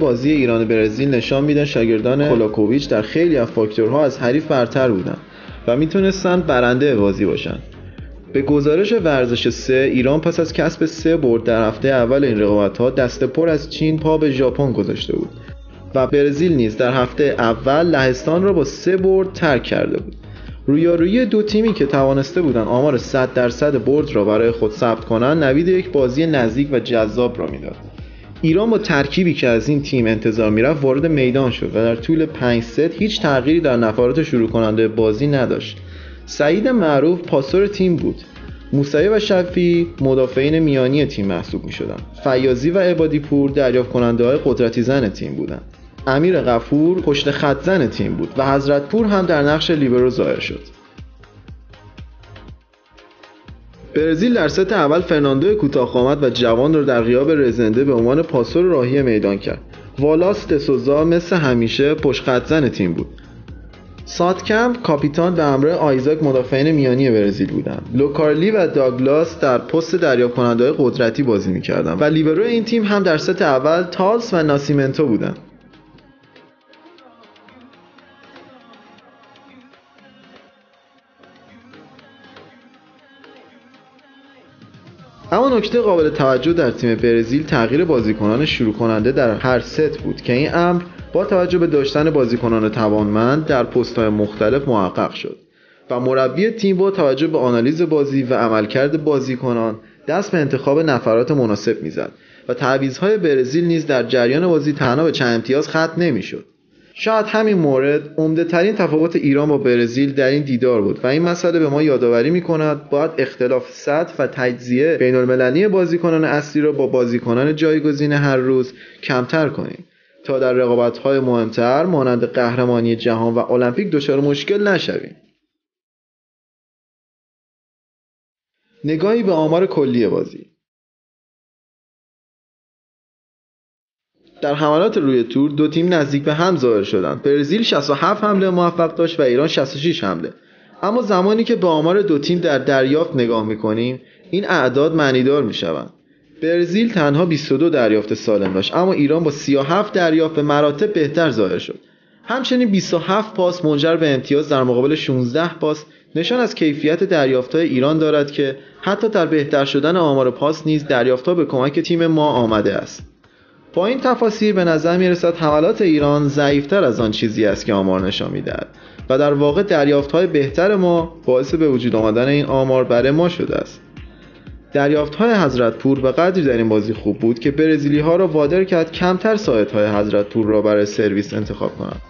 بازی ایران و برزیل نشان میدن شاگردان کولاکوویچ در خیلی از فاکتورها از حریف برتر بودن و میتونستن برنده بازی باشن. به گزارش ورزش 3 ایران پس از کسب 3 برد در هفته اول این رقابت‌ها دست پر از چین پا به ژاپن گذاشته بود و برزیل نیز در هفته اول لهستان را با 3 برد ترک کرده بود. رویارویی دو تیمی که توانسته بودند آمار 100% برد را برای خود ثبت کنند نوید یک بازی نزدیک و جذاب را میداد. ایران با ترکیبی که از این تیم انتظار میرفت وارد میدان شد و در طول 5 ست هیچ تغییری در نفرات شروع کننده بازی نداشت. سعید معروف پاسور تیم بود. موسوی و شفیعی مدافعین میانی تیم محسوب می‌شدند. فیاضی و عبادی پور دریافت کننده‌های قدرتی زن تیم بودند. امیر غفور پشت خط زن تیم بود و حضرت پور هم در نقش لیبرو ظاهر شد. برزیل در ست اول فرناندو کوتاه‌قامت و جوان را در غیاب رزنده به عنوان پاسور راهی میدان کرد. والاس دسوزا مثل همیشه پشت خط زن تیم بود. ساتکمپ کاپیتان به همراه آیزاک مدافعین میانی برزیل بودند. لوکارلی و داگلاس در پست دریافت کننده‌های قدرتی بازی می‌کردند و لیبرو این تیم هم در ست اول تالس و ناسیمنتو بودند. اما نکته قابل توجه در تیم برزیل تغییر بازیکنان شروع کننده در هر ست بود که این امر با توجه به داشتن بازیکنان توانمند در پست‌های مختلف محقق شد و مربی تیم با توجه به آنالیز بازی و عملکرد بازیکنان دست به انتخاب نفرات مناسب می‌زد و تعویض‌های برزیل نیز در جریان بازی تنها به چند امتیاز ختم نمی‌شد. شاید همین مورد عمده‌ترین تفاوت ایران با برزیل در این دیدار بود و این مسئله به ما یادآوری می‌کند باید اختلاف سطح و تجزیه بین‌المللی بازیکنان اصلی را با بازیکنان جایگزین هر روز کمتر کنیم تا در رقابت‌های مهمتر مانند قهرمانی جهان و المپیک دچار مشکل نشویم. نگاهی به آمار کلی بازی. در حملات روی تور دو تیم نزدیک به هم ظاهر شدند. برزیل 67 حمله موفق داشت و ایران 66 حمله. اما زمانی که به آمار دو تیم در دریافت نگاه می‌کنیم، این اعداد معنیدار می‌شوند. برزیل تنها 22 دریافت سالم داشت، اما ایران با 37 دریافت به مراتب بهتر ظاهر شد. همچنین 27 پاس منجر به امتیاز در مقابل 16 پاس نشان از کیفیت دریافت‌های ایران دارد که حتی در بهتر شدن آمار پاس نیز دریافت‌ها به کمک تیم ما آمده است. با این تفاسیر به نظر می‌رسد حملات ایران ضعیف‌تر از آن چیزی است که آمار نشان می‌دهد و در واقع دریافت‌های بهتر ما باعث به وجود آمدن این آمار برای ما شده است. دریافت‌های حضرت پور به قدری در این بازی خوب بود که برزیلی‌ها را وادار کرد کمتر ساعدهای حضرت پور را برای سرویس انتخاب کنند.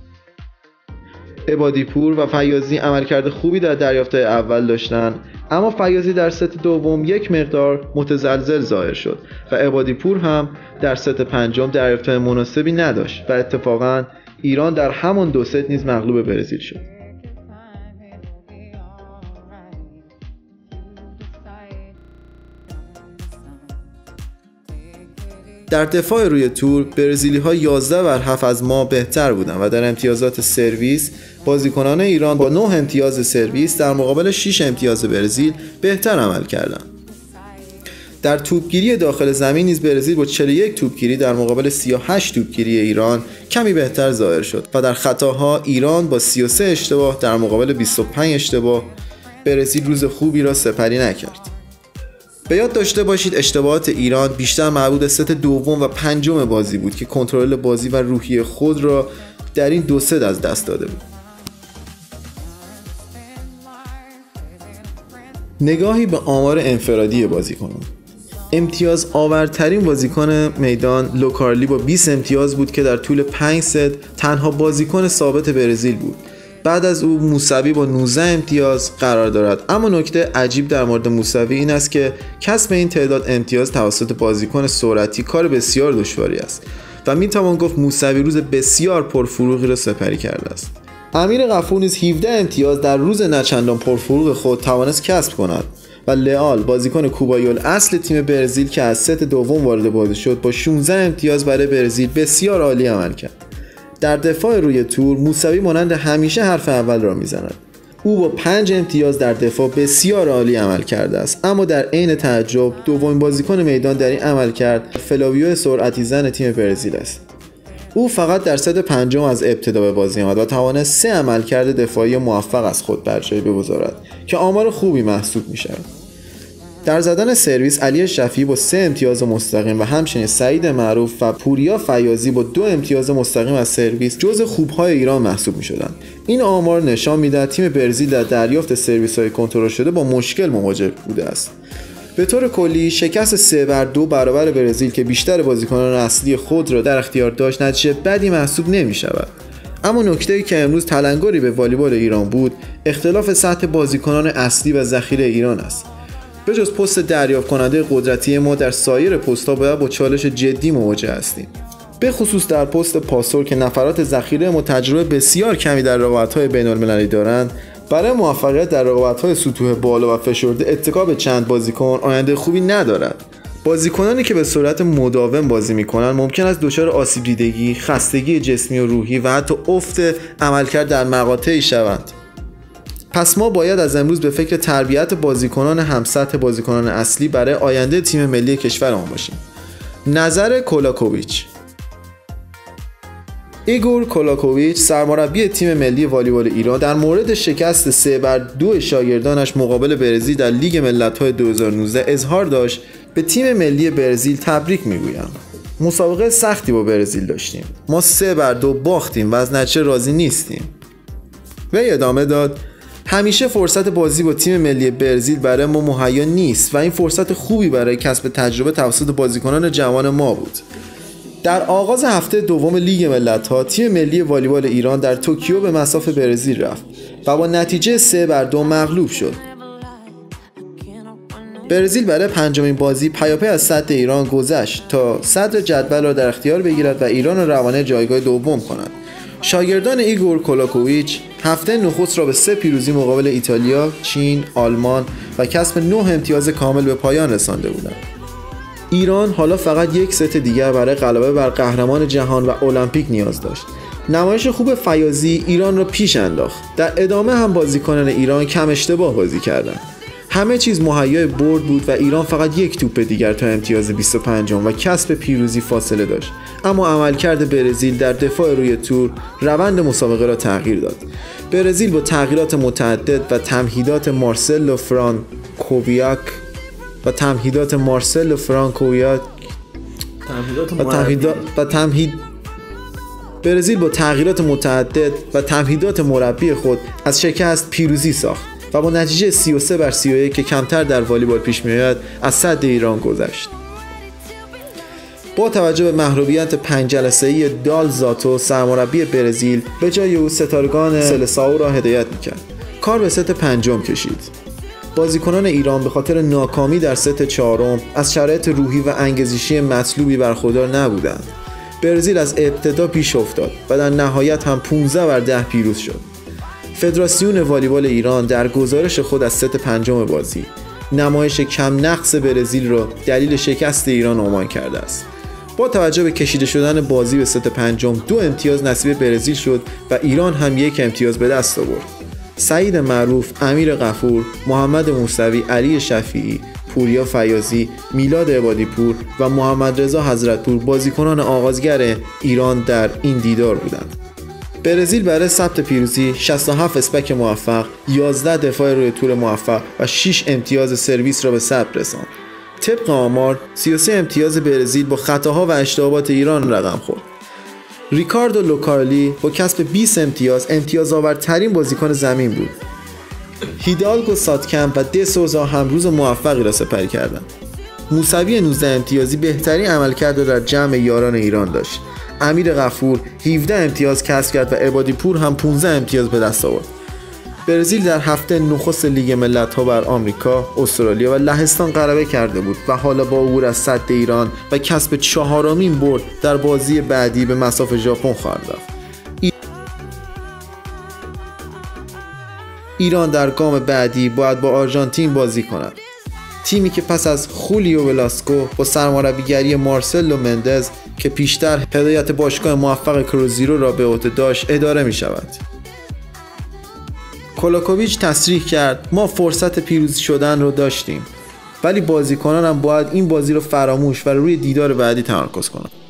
عبادی پور و فیاضی عملکرد خوبی در دریافت‌های اول داشتند، اما فیاضی در ست دوم یک مقدار متزلزل ظاهر شد و عبادی پور هم در ست پنجم دریافت‌های مناسبی نداشت و اتفاقاً ایران در همان دو ست نیز مغلوب برزیل شد. در دفاع روی تور برزیلی‌ها 11/7 از ما بهتر بودند و در امتیازات سرویس بازیکنان ایران با 9 امتیاز سرویس در مقابل 6 امتیاز برزیل بهتر عمل کردند. در توپگیری داخل زمین نیز برزیل با 41 توپگیری در مقابل 38 توپگیری ایران کمی بهتر ظاهر شد و در خطاها ایران با 33 اشتباه در مقابل 25 اشتباه برزیل روز خوبی را سپری نکرد. به یاد داشته باشید اشتباهات ایران بیشتر مربوط به ست دوم و پنجم بازی بود که کنترل بازی و روحیه خود را در این دو ست از دست داده بود. نگاهی به آمار انفرادی بازیکنان. امتیاز آورترین بازیکن میدان لوکارلی با 20 امتیاز بود که در طول 5 ست تنها بازیکن ثابت برزیل بود. بعد از او موسوی با 19 امتیاز قرار دارد، اما نکته عجیب در مورد موسوی این است که کسب این تعداد امتیاز توسط بازیکن سرعتی کار بسیار دشواری است و میتوان گفت موسوی روز بسیار پرفروغی را سپری کرده است. امیر غفور نیز 17 امتیاز در روز نچندان پرفروغ خود توانست کسب کند و لئال بازیکن کوبایی الاصل تیم برزیل که از ست دوم وارد بازی شد با 16 امتیاز برای برزیل بسیار عالی عمل کرد. در دفاع روی تور موسوی مانند همیشه حرف اول را میزند. او با 5 امتیاز در دفاع بسیار عالی عمل کرده است، اما در عین تعجب دومین بازیکن میدان در این عمل کرد فلاویو سرعتی زن تیم برزیل است. او فقط در ست پنجم از ابتدا به بازی آمد و توانست 3 عملکرد دفاعی موفق از خود بر جای بگذارد که آمار خوبی محسوب می‌شود. در زدن سرویس علی شفیعی با 3 امتیاز مستقیم و همچنین سعید معروف و پوریا فیاضی با 2 امتیاز مستقیم از سرویس جزو خوب‌های ایران محسوب می‌شدند. این آمار نشان می‌دهد تیم برزیل در دریافت سرویس‌های کنترل شده با مشکل مواجه بوده است. به طور کلی شکست 3-2 برابر برزیل که بیشتر بازیکنان اصلی خود را در اختیار داشت نتیجه بدی محسوب نمی‌شود. اما نکته‌ای که امروز تلنگری به والیبال ایران بود، اختلاف سطح بازیکنان اصلی و ذخیره ایران است. به جز پست دریافت کننده قدرتی ما در سایر پست‌ها باید با چالش جدی مواجه هستیم. به خصوص در پست پاسور که نفرات ذخیره ما تجربه بسیار کمی در رقابت‌های بین‌المللی دارند، برای موفقیت در رقابت‌های سطوح بالا و فشرده اتکا به چند بازیکن آینده خوبی ندارد. بازیکنانی که به صورت مداوم بازی می‌کنند ممکن است دچار آسیب دیدگی، خستگی جسمی و روحی و حتی افت عملکرد در مقاطعی شوند. پس ما باید از امروز به فکر تربیت بازیکنان همسطح بازیکنان اصلی برای آینده تیم ملی کشورمان باشیم. نظر کولاکوویچ. ایگور کولاکوویچ سرمربی تیم ملی والیبال ایران در مورد شکست 3-2 شاگردانش مقابل برزیل در لیگ ملت‌های 2019 اظهار داشت: به تیم ملی برزیل تبریک میگویم. مسابقه سختی با برزیل داشتیم. ما 3-2 باختیم و از نتیجه راضی نیستیم. وی ادامه داد: همیشه فرصت بازی با تیم ملی برزیل برای ما مهیا نیست و این فرصت خوبی برای کسب تجربه توسط بازیکنان جوان ما بود. در آغاز هفته دوم لیگ ملت‌ها تیم ملی والیبال ایران در توکیو به مصاف برزیل رفت و با نتیجه 3-2 مغلوب شد. برزیل برای پنجمین بازی پیاپی از سطح ایران گذشت تا صدر جدول را در اختیار بگیرد و ایران را روانه جایگاه دوم کند. شاگردان ایگور کولاکوویچ هفته نخست را به 3 پیروزی مقابل ایتالیا، چین، آلمان و کسب 9 امتیاز کامل به پایان رسانده بودند. ایران حالا فقط یک ست دیگر برای غلبه بر قهرمان جهان و المپیک نیاز داشت. نمایش خوب فیاضی ایران را پیش انداخت. در ادامه هم بازیکنان ایران کم اشتباه بازی کردند. همه چیز مهیای برد بود و ایران فقط یک توپ دیگر تا امتیاز 25 و کسب پیروزی فاصله داشت. اما عملکرد برزیل در دفاع روی تور روند مسابقه را تغییر داد. برزیل با تغییرات متعدد و تمهیدات مارسلو فرانکوویاک برزیل با تغییرات متعدد و تمهیدات مربی خود از شکست پیروزی ساخت و با نتیجه 33-31 که کمتر در والیبال پیش می‌آید از صد ایران گذشت. با توجه به محرومیت 5 جلسه‌ای دال زاتو سرمربی برزیل به جای او ستارگان سلساو را هدایت می‌کرد. کار به ست پنجم کشید. بازیکنان ایران به خاطر ناکامی در ست چهارم از شرایط روحی و انگیزشی مطلوبی برخوردار نبودند. برزیل از ابتدا پیش افتاد و در نهایت هم 15-10 پیروز شد. فدراسیون والیبال ایران در گزارش خود از ست پنجم بازی نمایش کم نقص برزیل را دلیل شکست ایران عنوان کرده است. با توجه به کشیده شدن بازی به ست پنجم 2 امتیاز نصیب برزیل شد و ایران هم 1 امتیاز به دست آورد. سعید معروف، امیر غفور، محمد موسوی، علی شفیعی، پوریا فیاضی، میلاد عبادی‌پور و محمد رضا حضرت‌پور بازیکنان آغازگر ایران در این دیدار بودند. برزیل برای ثبت پیروزی 67 اسپک موفق، 11 دفاع روی تور موفق و 6 امتیاز سرویس را به ثبت رساند. طبق آمار 33 امتیاز برزیل با خطاها و اشتباهات ایران رقم خورد. ریکاردو لوکارلی با کسب 20 امتیاز آورترین بازیکن زمین بود. هیدالگو ساتکمپ و دسوزا هم روز موفقی را سپری کردند. موسوی 19 امتیازی بهترین عملکرد در جمع یاران ایران داشت. امیر غفور 17 امتیاز کسب کرد و عبادی‌پور هم 15 امتیاز به دست آورد. برزیل در هفته نخست لیگ ملت‌ها بر آمریکا، استرالیا و لهستان غلبه کرده بود و حالا با عبور از سد ایران و کسب 4مین برد در بازی بعدی به مصاف ژاپن خواهد رفت. ایران در گام بعدی باید با آرژانتین بازی کند. تیمی که پس از خولیو ولاسکو با سرمربیگری مارسلو مندز که پیشتر هدایت باشگاه موفق کروزیرو را به عهده داشت اداره می شود. کولاکوویچ تصریح کرد: ما فرصت پیروزی شدن رو داشتیم، ولی بازیکنانم باید این بازی رو فراموش و روی دیدار بعدی تمرکز کنند.